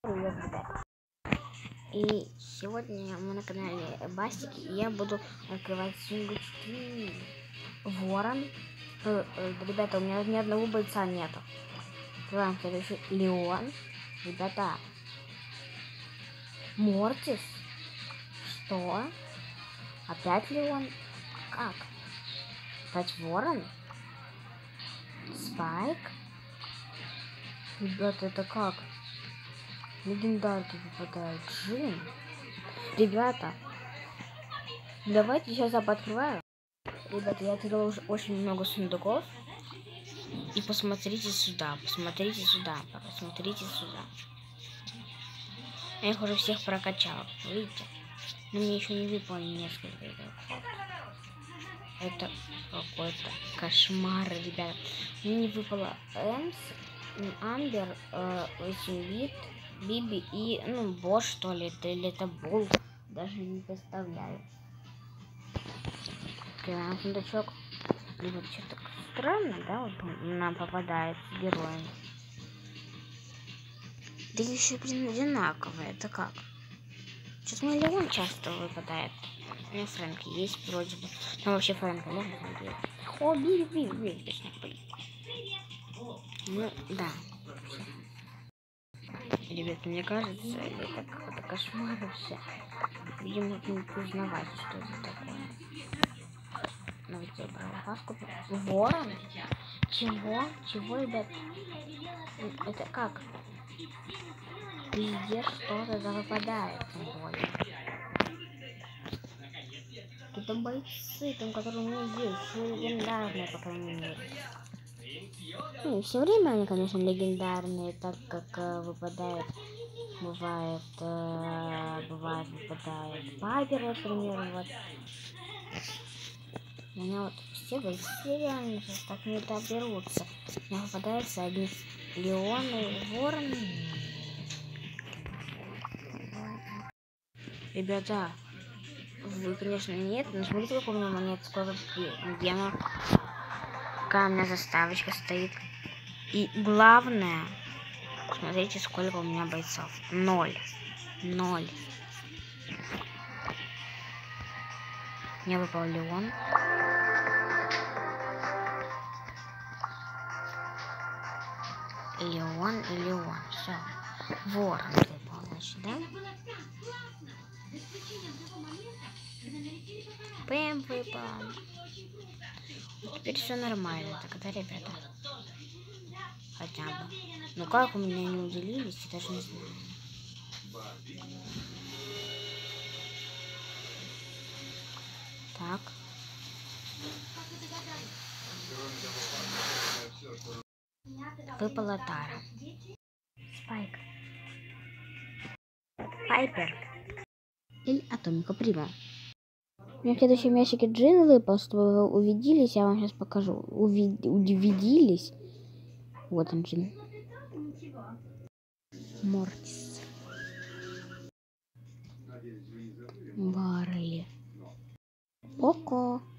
Привет, ребят. И сегодня мы на канале Бастик, и я буду открывать сундучки. Ворон. Ребята, у меня ни одного бойца нету. Открываем следующий. Леон. Ребята. Мортис. Что? Опять Леон? Как? Опять Ворон? Спайк? Ребята, это как? Легендарки выпадают. Джин. Ребята, давайте сейчас я пооткрываю. Ребята, я открыла уже очень много сундуков. И посмотрите сюда, посмотрите сюда, посмотрите сюда. Я их уже всех прокачала, видите? Но мне еще не выпало несколько игроков. Это какой-то кошмар, ребята. Мне не выпало Эмс, Амбер, 8-бит, Биби и, Бош, что ли, или это Булк. Даже не представляю. Открываем сундучок. И вот что-то странно, да, вот нам попадает с героем. Да еще, блин, одинаковые. Это как? Что-то мне Леон часто выпадает. У меня Фрэнки есть вроде бы. Ну, вообще Фрэнка можно смотреть. О, Биби, точно. Ну, да. Ребята, мне кажется, это какой-то кошмар вообще. Видимо, не узнавать, что это такое. Давайте выбрал паску. Ворон? Чего? Чего, ребят? Это как? Везде что-то да выпадает, тем более. Это бойцы, там, которые у меня есть, все легендарные, по крайней мере. Не все время они, конечно, легендарные, так как выпадает, бывает выпадает Пайпер, например, вот. У меня вот все бойцы реально сейчас так не доберутся. У меня попадаются одни Леоны, Вороны. Ребята, вы, конечно, нет, но смотрите, какой у меня монет, сколько гемов. Какая у меня заставочка стоит. И главное, смотрите, сколько у меня бойцов. 0. Мне выпал Леон. Леон и Леон. Все. Ворон выпал, значит, да? Пэм выпал. Теперь все нормально, тогда, ребята. Хотя бы. Ну как у меня не уделились, я даже не знаю. Так. Выпала Тара. Спайк. Пайпер. Или Атомика Прима. У меня в следующем ящике Джин выпал, чтобы вы увиделись. Я вам сейчас покажу. Увиделись. Вот он, Джин. Мортис. Барли. Поко.